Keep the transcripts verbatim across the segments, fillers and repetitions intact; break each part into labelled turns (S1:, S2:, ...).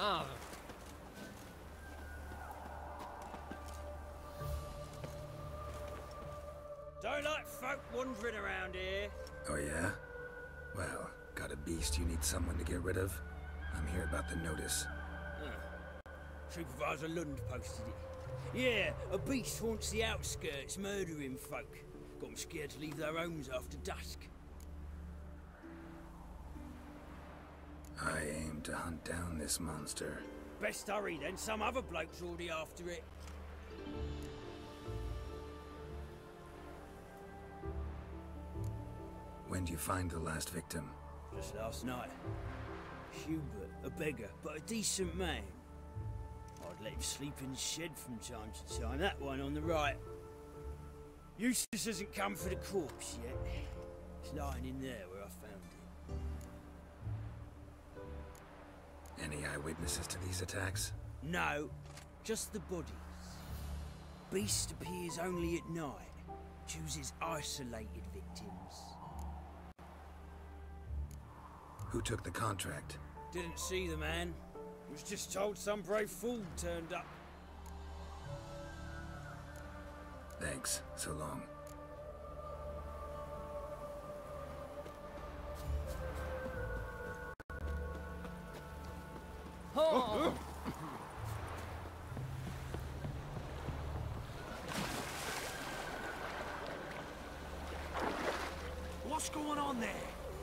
S1: Ah.
S2: Don't like folk wandering around here.
S3: Oh yeah? Well, got a beast you need someone to get rid of? I'm here about the notice.
S2: Huh. Supervisor Lund posted it. Yeah, a beast haunts the outskirts, murdering folk. Got them scared to leave their homes after dusk.
S3: I aim to hunt down this monster.
S2: Best hurry then, some other bloke's already after it.
S3: When'd you find the last victim?
S2: Just last night. Hubert, a beggar, but a decent man. I'd let him sleep in the shed from time to time, that one on the right. Eustace hasn't come for the corpse yet. It's lying in there where I found it.
S3: Any eyewitnesses to these attacks?
S2: No, just the bodies. Beast appears only at night. Chooses isolated victims.
S3: Who took the contract?
S2: Didn't see the man. Was just told some brave fool turned up.
S3: Thanks. So long.
S1: Oh.
S4: What's going on there?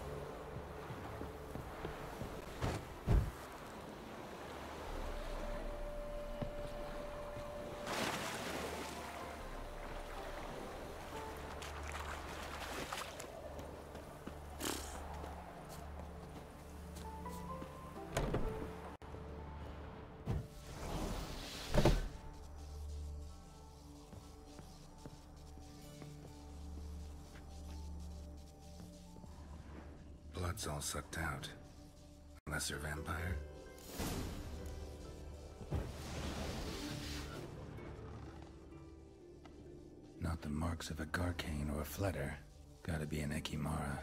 S3: Blood's all sucked out. Lesser vampire? Not the marks of a Garcane or a Fletter. Gotta be an Ekimara.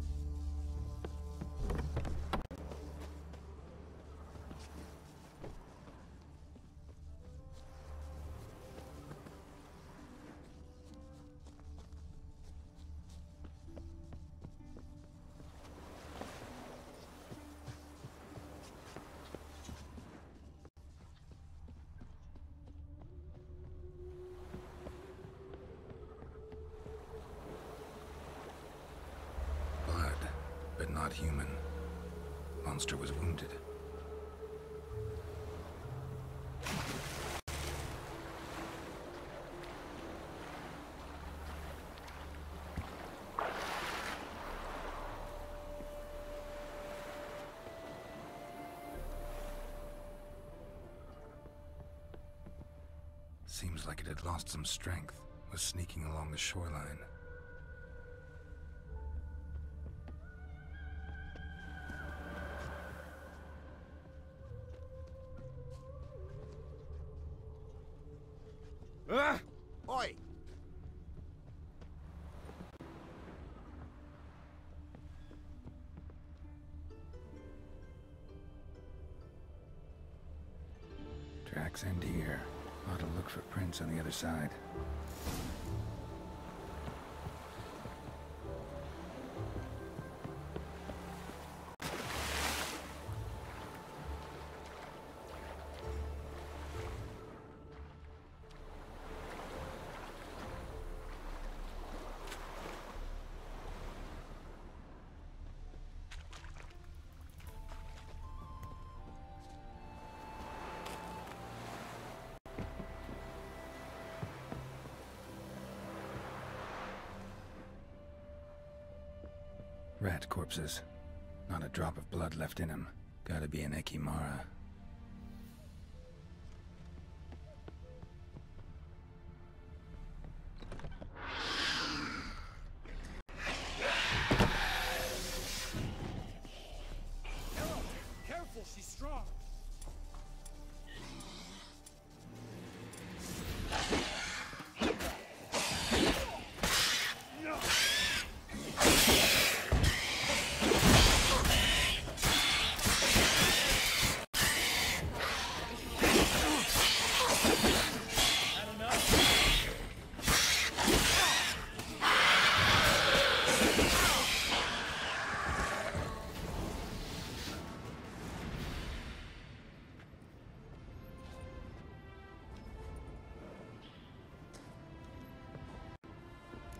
S3: But not human. Monster was wounded. Seems like it had lost some strength, was sneaking along the shoreline.
S4: Ah! Oi!
S3: Tracks end here. Ought to look for prints on the other side. Rat corpses. Not a drop of blood left in them. Gotta be an Ekimara.
S4: Hello! Careful, she's strong!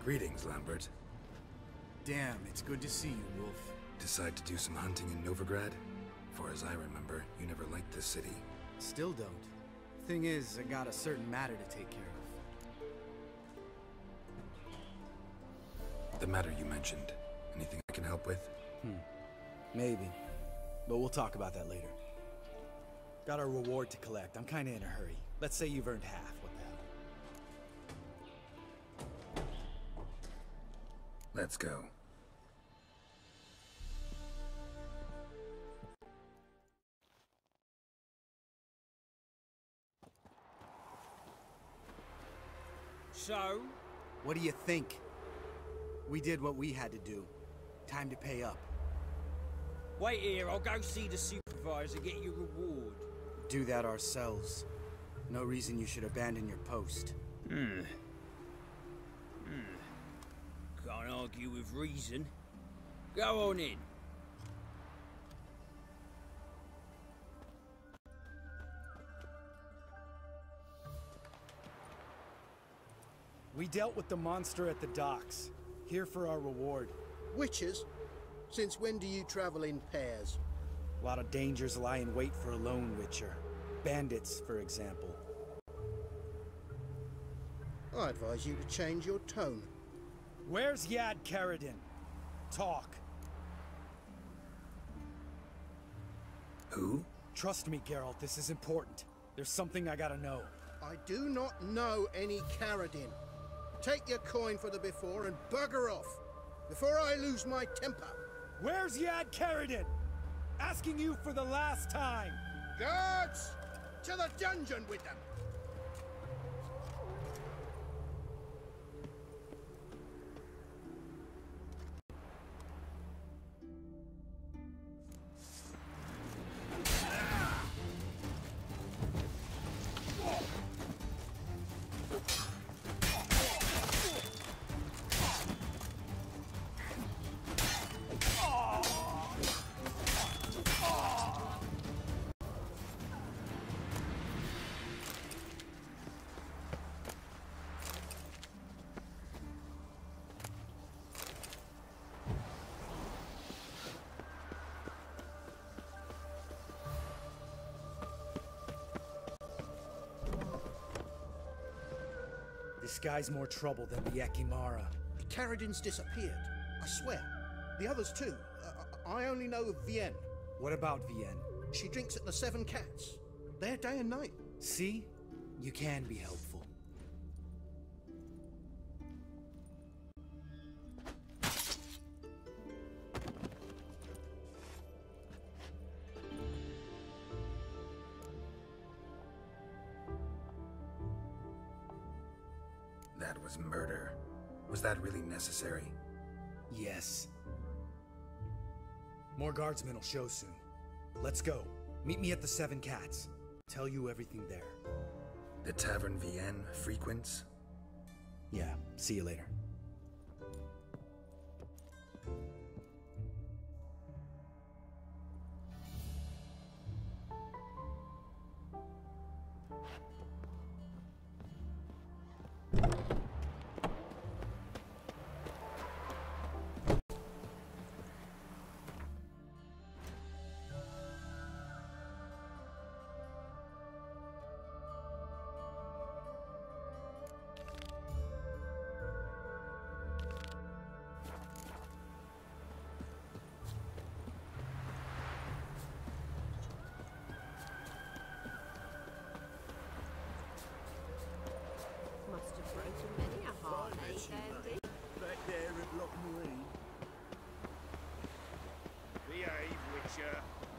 S3: Greetings, Lambert.
S1: Damn, it's good to see you, Wolf.
S3: Decide to do some hunting in Novigrad? For as I remember, you never liked this city.
S1: Still don't. Thing is, I got a certain matter to take care of.
S3: The matter you mentioned. Anything I can help with?
S1: Hmm. Maybe. But we'll talk about that later. Got a reward to collect. I'm kinda in a hurry. Let's say you've earned half. What the hell?
S3: Let's go.
S2: So?
S1: What do you think? We did what we had to do. Time to pay up.
S2: Wait here, I'll go see the supervisor, get your reward.
S1: Do that ourselves. No reason you should abandon your post.
S2: Hmm. Hmm. Can't argue with reason. Go on in.
S1: We dealt with the monster at the docks. Here for our reward.
S5: Witches? Since when do you travel in pairs?
S1: A lot of dangers lie in wait for a lone witcher. Bandits, for example.
S5: I advise you to change your tone.
S1: Where's Yad Karadin? Talk.
S3: Who?
S1: Trust me, Geralt, this is important. There's something I gotta know.
S5: I do not know any Karadin. Take your coin for the before and bugger off, before I lose my temper.
S1: Where's Yad Karadin? Asking you for the last time.
S5: Guards! To the dungeon with them!
S1: This guy's more trouble than the Ekimara.
S5: Karadin's disappeared, I swear. The others too. Uh, I only know of Vienne.
S1: What about Vienne?
S5: She drinks at the Seven Cats. There day and night.
S1: See? You can be helpful.
S3: That was murder. Was that really necessary?
S1: Yes. More guardsmen will show soon. Let's go. Meet me at the Seven Cats. Tell you everything there.
S3: The Tavern Vienne frequents?
S1: Yeah, see you later.
S6: Must have broken many a heart, eh, Andy?
S4: Back there at Loch Marine. Behave, Witcher.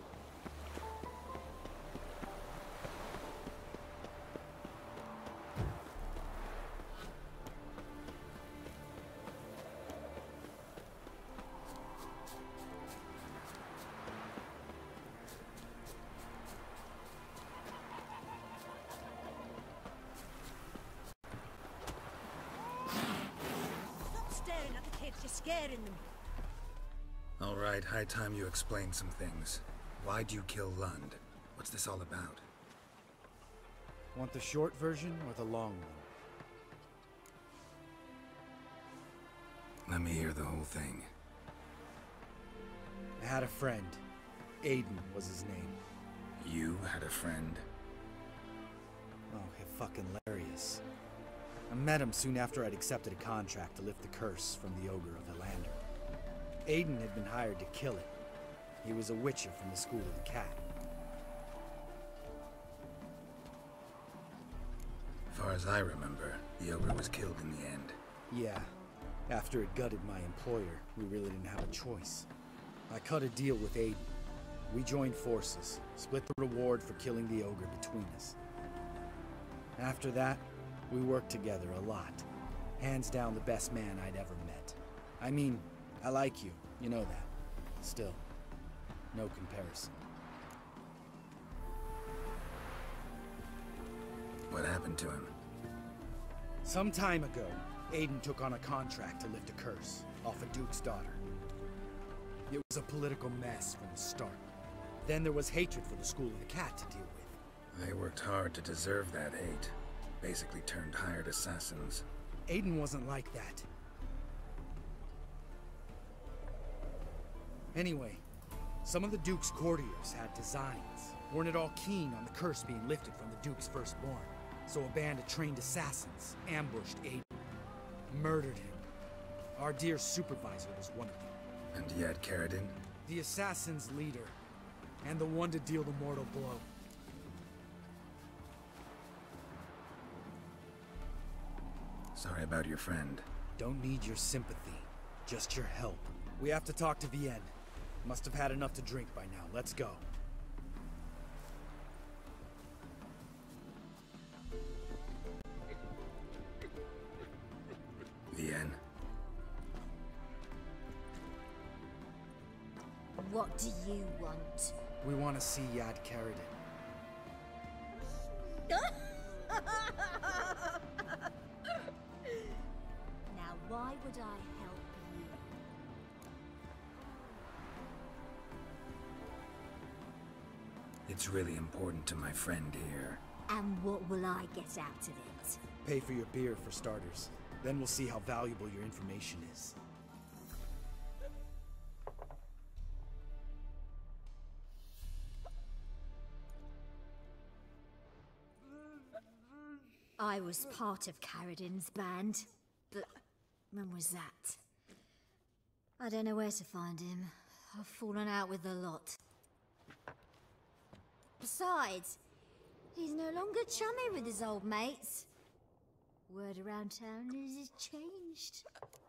S6: Staring at the kids, you're scaring them.
S3: All right, high time you explain some things. Why'd you kill Lund? What's this all about?
S1: Want the short version or the long one?
S3: Let me hear the whole thing.
S1: I had a friend. Aiden was his name.
S3: You had a friend?
S1: Oh, fucking hilarious. I met him soon after I'd accepted a contract to lift the curse from the Ogre of Lambert. Aiden had been hired to kill it. He was a witcher from the School of the Cat.
S3: Far as I remember, the Ogre was killed in the end.
S1: Yeah. After it gutted my employer, we really didn't have a choice. I cut a deal with Aiden. We joined forces, split the reward for killing the Ogre between us. After that, we worked together a lot. Hands down the best man I'd ever met. I mean, I like you, you know that. Still, no comparison.
S3: What happened to him?
S1: Some time ago, Aiden took on a contract to lift a curse off a duke's daughter. It was a political mess from the start. Then there was hatred for the School of the Cat to deal with.
S3: They worked hard to deserve that hate. Basically turned hired assassins.
S1: Aiden wasn't like that. Anyway, some of the Duke's courtiers had designs. Weren't at all keen on the curse being lifted from the Duke's firstborn. So a band of trained assassins ambushed Aiden. Murdered him. Our dear supervisor was one of them.
S3: And yet, Caradin?
S1: The assassin's leader. And the one to deal the mortal blow.
S3: Sorry about your friend.
S1: Don't need your sympathy. Just your help. We have to talk to Vienne. Must have had enough to drink by now. Let's go.
S3: Vienne?
S7: What do you want?
S1: We want to see Yad Caradin.
S7: Now, why would I help you?
S3: It's really important to my friend here.
S7: And what will I get out of it?
S1: Pay for your beer, for starters. Then we'll see how valuable your information is.
S7: I was part of Caradin's band, but when was that? I don't know where to find him. I've fallen out with a lot. Besides, he's no longer chummy with his old mates. Word around town is he's changed.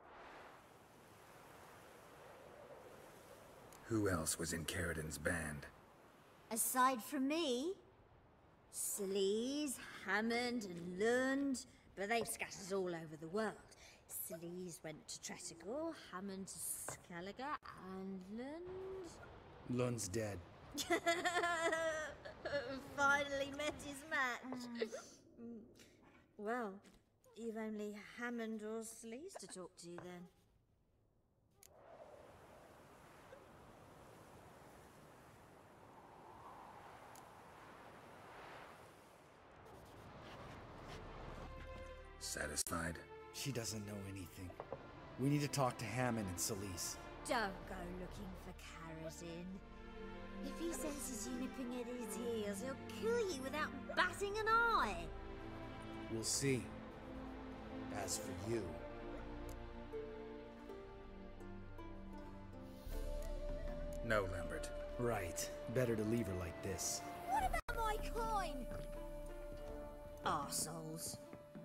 S3: Who else was in Caradin's band?
S7: Aside from me, Sleaze, Hammond and Lund, but they've scattered all over the world. Sleaze went to Tretogor, Hammond to Skellige, and Lund...
S1: Lund's dead.
S7: Finally met his match. Well, you've only Hammond or Sleaze to talk to then.
S3: Satisfied?
S1: She doesn't know anything. We need to talk to Hammond and Sleaze.
S7: Don't go looking for Caradin. If he senses you nipping at his heels, he'll kill you without batting an eye.
S1: We'll see. As for you...
S3: No, Lambert.
S1: Right. Better to leave her like this.
S7: What about my coin? Arseholes.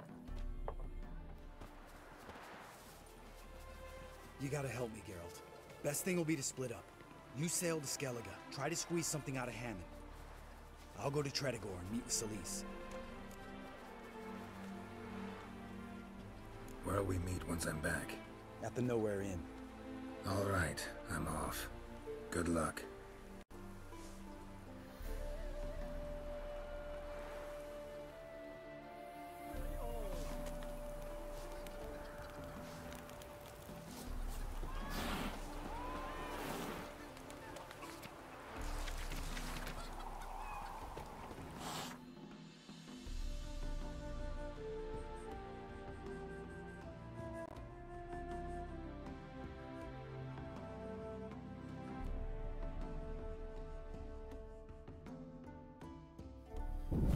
S1: You gotta help me, Geralt. Best thing will be to split up. You sail to Skellige, try to squeeze something out of Hammond. I'll go to Tretogor and meet with Sleaze.
S3: Where'll we meet once I'm back?
S1: At the Nowhere Inn.
S3: All right, I'm off. Good luck.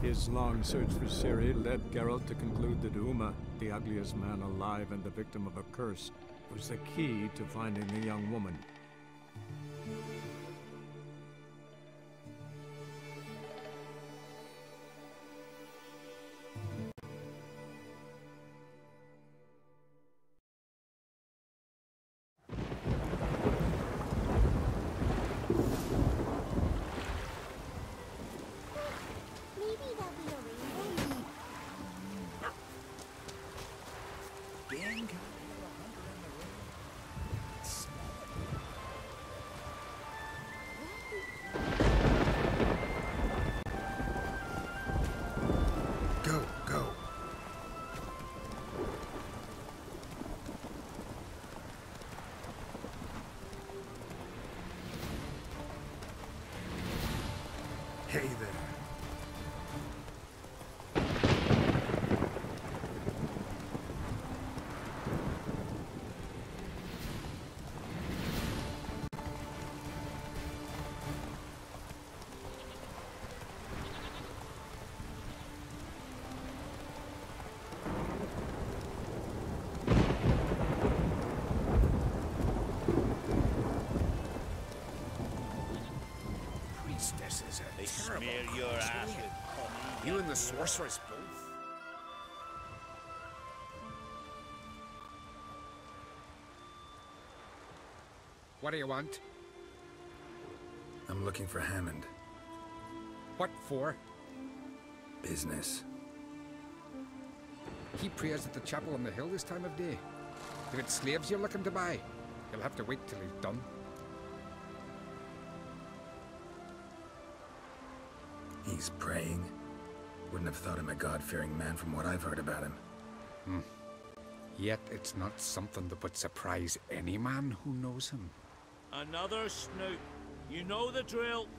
S8: His long search for Ciri led Geralt to conclude that Uma, the ugliest man alive and the victim of a curse, was the key to finding the young woman.
S3: Hey there.
S4: They smear your ass with honey.
S3: You and the sorceress both?
S9: What do you want?
S3: I'm looking for Hammond.
S9: What for?
S3: Business.
S9: He prays at the chapel on the hill this time of day. If it's slaves you're looking to buy, you'll have to wait till he's done.
S3: He's praying. Wouldn't have thought him a God-fearing man from what I've heard about him.
S9: Hmm. Yet it's not something that would surprise any man who knows him.
S4: Another snoop. You know the drill.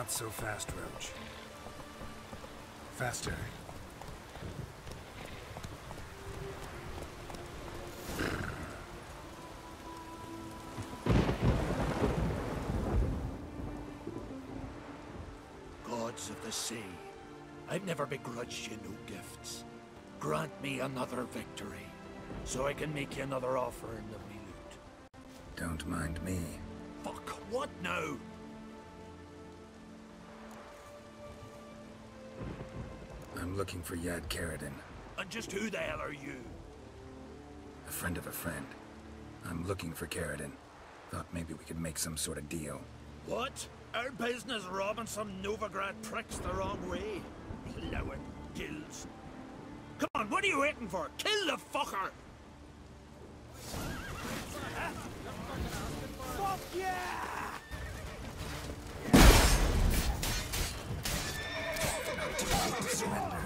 S3: Not so fast, Roach. Faster.
S10: Gods of the sea, I've never begrudged you no gifts. Grant me another victory, so I can make you another offering of me loot.
S3: Don't mind me.
S10: Fuck, what now?
S3: I'm looking for Yad Karadin.
S10: And just who the hell are you?
S3: A friend of a friend. I'm looking for Karadin. Thought maybe we could make some sort of deal.
S10: What? Our business robbing some Novigrad pricks the wrong way? Blowing gills. Come on, what are you waiting for? Kill the fucker! Fuck yeah!
S3: Surrender.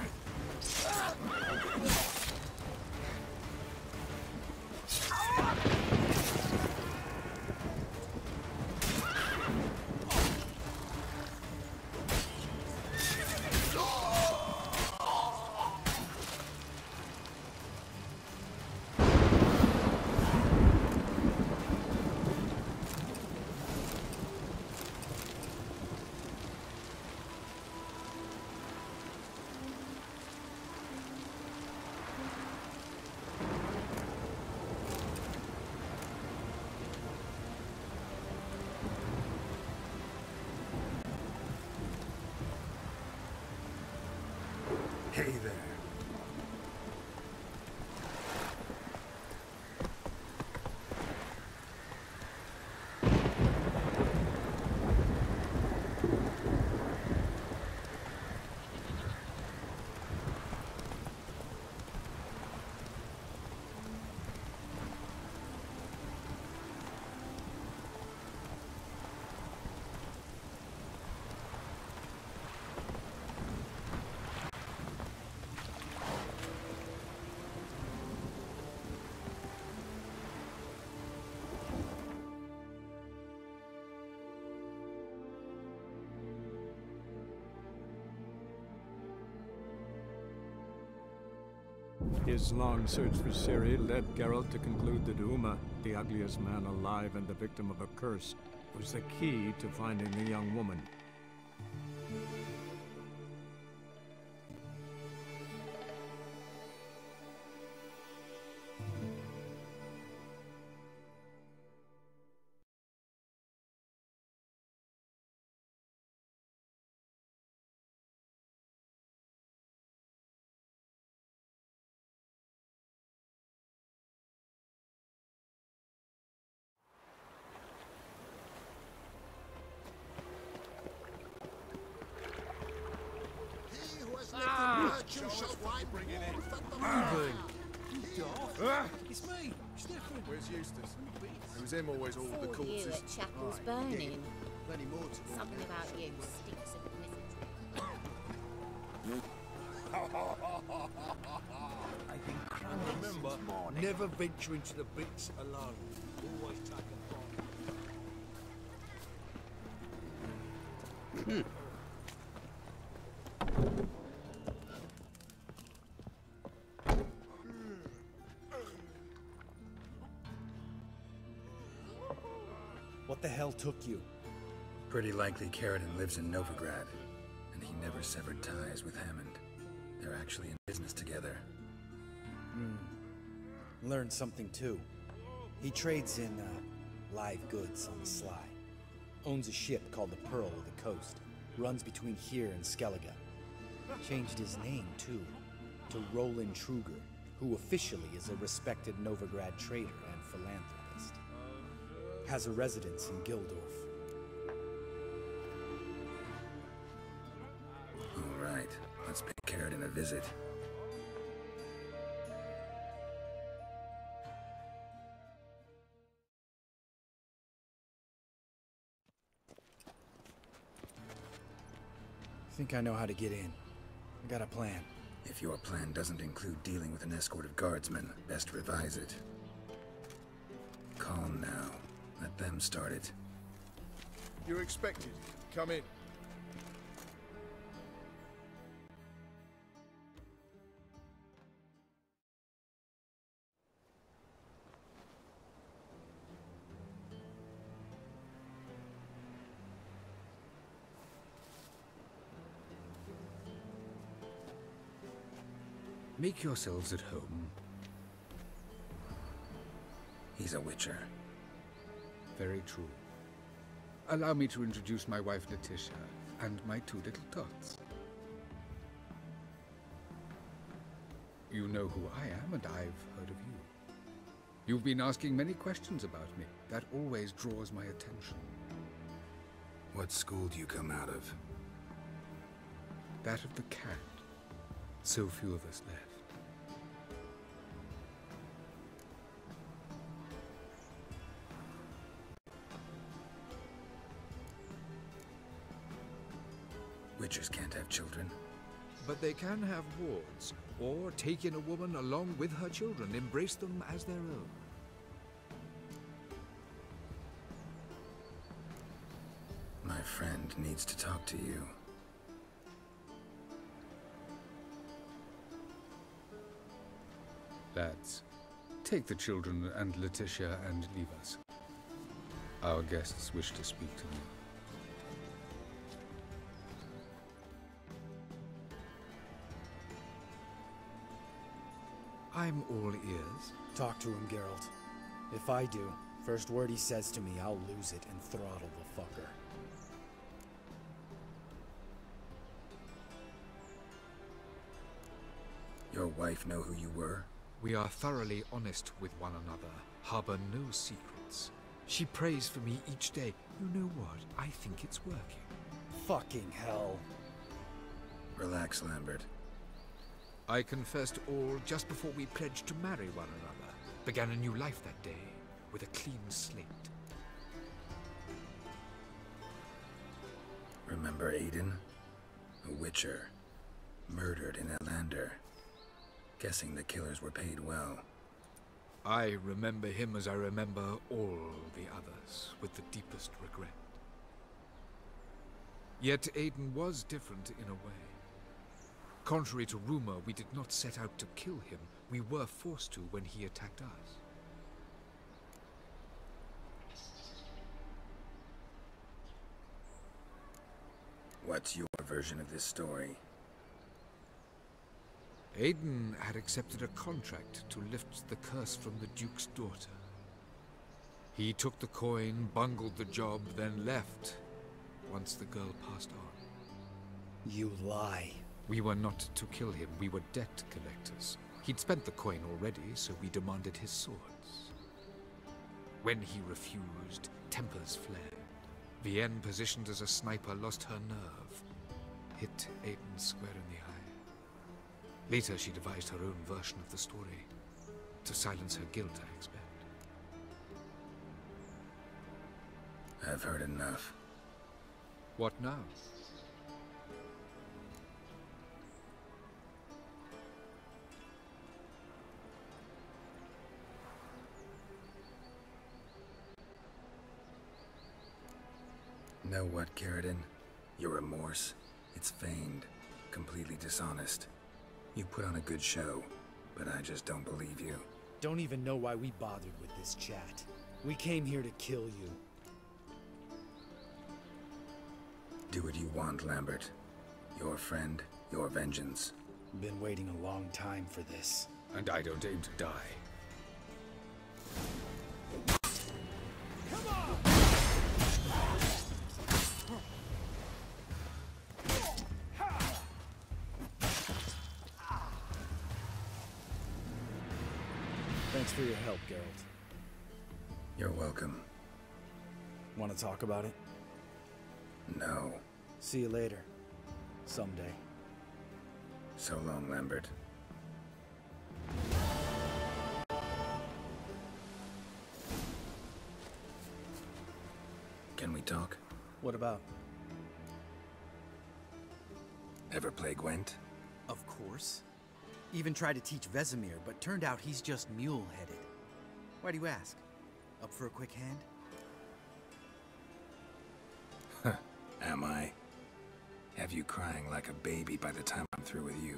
S3: Hey there.
S8: His long search for Ciri led Geralt to conclude that Uma, the ugliest man alive and the victim of a curse, was the key to finding the young woman.
S5: It's me, Stefan.
S11: Where's Eustace? It was him always all the
S6: Saw you
S11: corpses.
S6: at Chapel's burning.
S5: Plenty more to do.
S6: Something about you stinks of wizardry.
S10: I've been cramming since morning. Never venture into the bits alone. Always take a bomb.
S1: What the hell took you?
S3: Pretty likely Karadin lives in Novigrad, and he never severed ties with Hammond. They're actually in business together.
S1: Hmm. Learned something too. He trades in, uh, live goods on the sly. Owns a ship called the Pearl of the Coast. Runs between here and Skellige. Changed his name, too, to Roland Truger, who officially is a respected Novigrad trader and philanthropist. Has a residence in Gildorf.
S3: All right, let's pay Karadin a visit.
S1: I think I know how to get in. I got a plan.
S3: If your plan doesn't include dealing with an escort of guardsmen, best revise it. Calm now. Let them start it.
S11: You're expected. Come in.
S9: Make yourselves at home.
S3: He's a witcher.
S9: Very true. Allow me to introduce my wife, Letitia, and my two little tots. You know who I am, and I've heard of you. You've been asking many questions about me. That always draws my attention.
S3: What school do you come out of?
S9: That of the cat. So few of us left.
S3: Witchers can't have children.
S9: But they can have wards, or take in a woman along with her children, embrace them as their own.
S3: My friend needs to talk to you.
S9: Lads, take the children and Letitia and leave us. Our guests wish to speak to me. I'm all ears.
S1: Talk to him, Geralt. If I do, first word he says to me, I'll lose it and throttle the fucker.
S3: Your wife know who you were?
S9: We are thoroughly honest with one another, harbor no secrets. She prays for me each day. You know what? I think it's working.
S1: Fucking hell.
S3: Relax, Lambert.
S9: I confessed all just before we pledged to marry one another. Began a new life that day, with a clean slate.
S3: Remember Aiden? A witcher. Murdered in Lambert. Guessing the killers were paid well.
S9: I remember him as I remember all the others, with the deepest regret. Yet Aiden was different in a way. Contrary to rumor, we did not set out to kill him. We were forced to when he attacked us.
S3: What's your version of this story?
S9: Aiden had accepted a contract to lift the curse from the Duke's daughter. He took the coin, bungled the job, then left once the girl passed on.
S1: You lie.
S9: We were not to kill him, we were debt collectors. He'd spent the coin already, so we demanded his swords. When he refused, tempers flared. Vienne, positioned as a sniper, lost her nerve. Hit Aiden square in the eye. Later, she devised her own version of the story. To silence her guilt, I expect.
S3: I've heard enough.
S9: What now?
S3: Know what, Carradine? Your remorse? It's feigned. Completely dishonest. You put on a good show, but I just don't believe you.
S1: Don't even know why we bothered with this chat. We came here to kill you.
S3: Do what you want, Lambert. Your friend, your vengeance.
S1: Been waiting a long time for this.
S9: And I don't aim to die.
S2: Come on!
S1: Thanks for your help, Geralt.
S3: You're welcome.
S1: Want to talk about it?
S3: No.
S1: See you later. Someday.
S3: So long, Lambert. Can we talk?
S1: What about?
S3: Ever play Gwent?
S12: Of course. Even tried to teach Vesemir, but turned out he's just mule-headed. Why do you ask? Up for a quick hand?
S3: Huh. Am I? Have you crying like a baby by the time I'm through with you?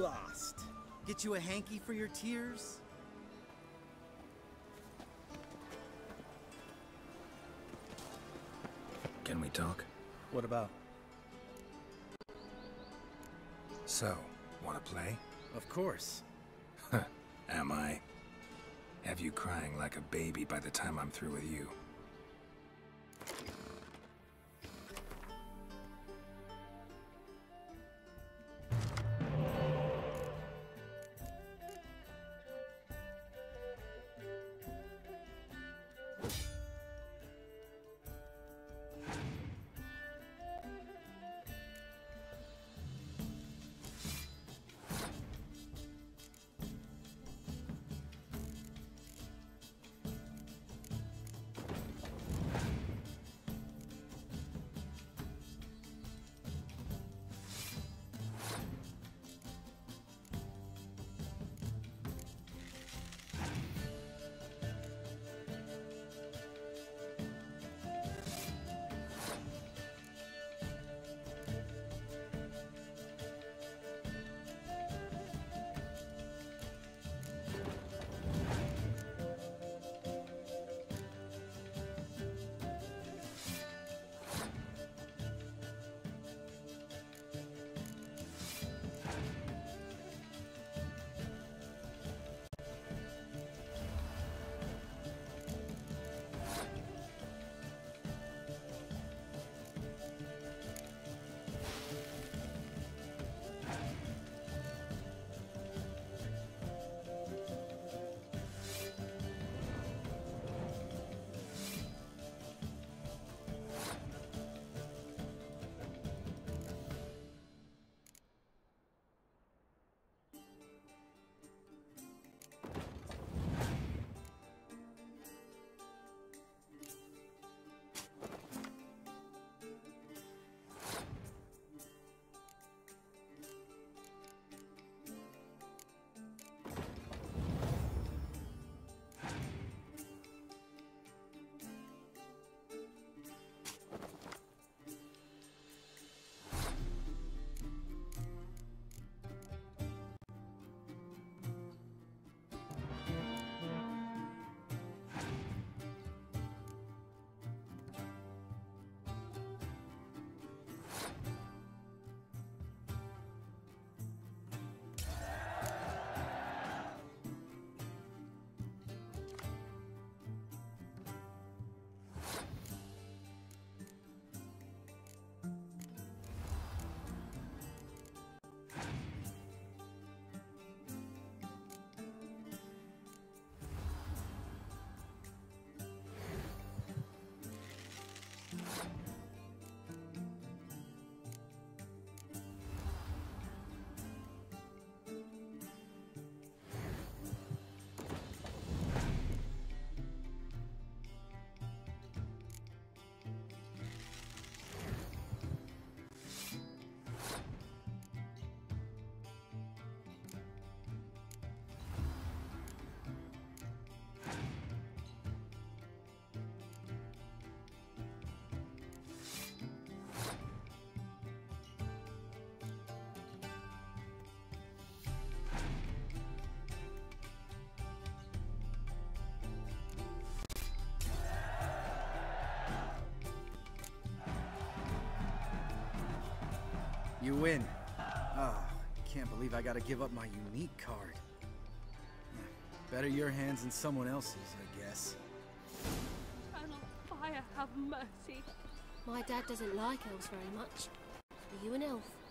S12: lost. Get you a hanky for your tears?
S3: Can we talk?
S1: What about?
S3: So, wanna play?
S1: Of course.
S3: Am I? Have you crying like a baby by the time I'm through with you?
S12: You win. Oh, can't believe I gotta give up my unique card. Better your hands than someone else's, I guess.
S13: Colonel, fire, have mercy.
S14: My dad doesn't like elves very much. Are you an elf?